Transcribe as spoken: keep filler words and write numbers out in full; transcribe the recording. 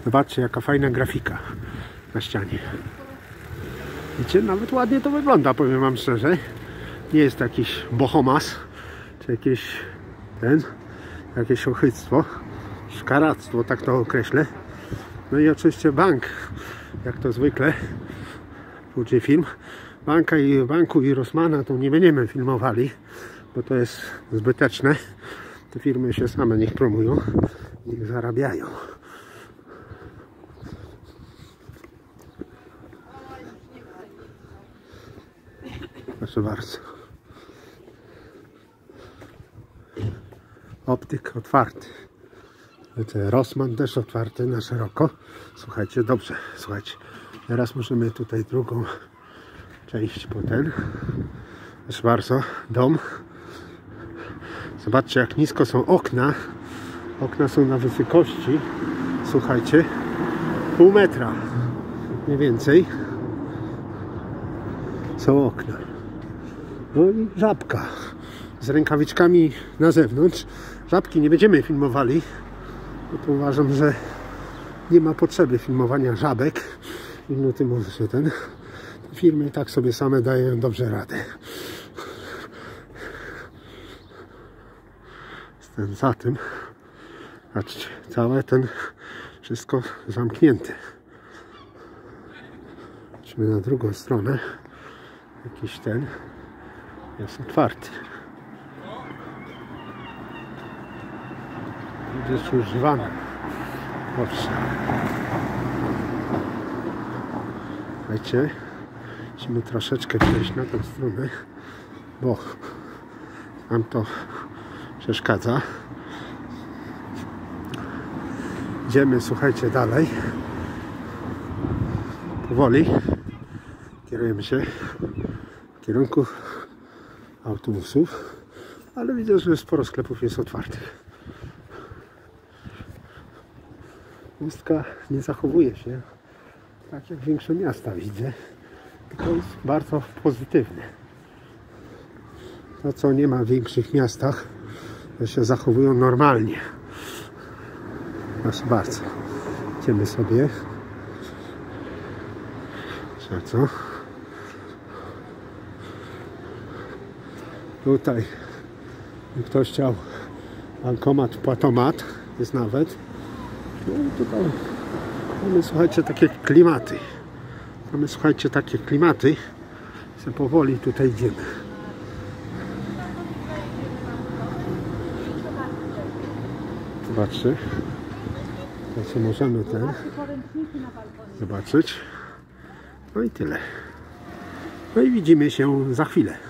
Zobaczcie, jaka fajna grafika na ścianie. Widzicie, nawet ładnie to wygląda, powiem wam szczerze. Nie jest jakiś bohomas, czy jakieś ten, jakieś ochyctwo, szkaractwo, tak to określę. No i oczywiście bank, jak to zwykle, Fuji Film. Banka i banku i Rossmana to nie będziemy filmowali, bo to jest zbyteczne. Te firmy się same niech promują, niech zarabiają. Proszę bardzo. Optyk otwarty. Rossmann też otwarty na szeroko. Słuchajcie, dobrze, słuchajcie. Teraz możemy tutaj drugą część po ten. Proszę bardzo, dom. Zobaczcie, jak nisko są okna. Okna są na wysokości, słuchajcie, pół metra. Mniej więcej są okna. No i żabka z rękawiczkami na zewnątrz. Żabki nie będziemy filmowali, bo to uważam, że nie ma potrzeby filmowania żabek. Minuty może się ten. Te firmy tak sobie same dają dobrze radę. Jestem za tym. Patrzcie, całe ten wszystko zamknięte. Idźmy na drugą stronę. Jakiś ten jest otwarty. Jest używany. Dobrze. Słuchajcie, musimy troszeczkę przejść na tę stronę, bo nam to przeszkadza. Idziemy, słuchajcie, dalej. Powoli kierujemy się w kierunku autobusów, ale widzę, że sporo sklepów jest otwartych. Pustka nie zachowuje się tak jak większe miasta, widzę. To jest bardzo pozytywne. To, co nie ma w większych miastach, to się zachowują normalnie. Proszę bardzo. Idziemy sobie. Za co? Tutaj ktoś chciał bankomat, płatomat. Jest nawet. No i tutaj mamy, słuchajcie, takie klimaty. Mamy, słuchajcie, takie klimaty. I powoli tutaj idziemy. Zobaczcie. To co możemy ten zobaczyć. No i tyle. No i widzimy się za chwilę.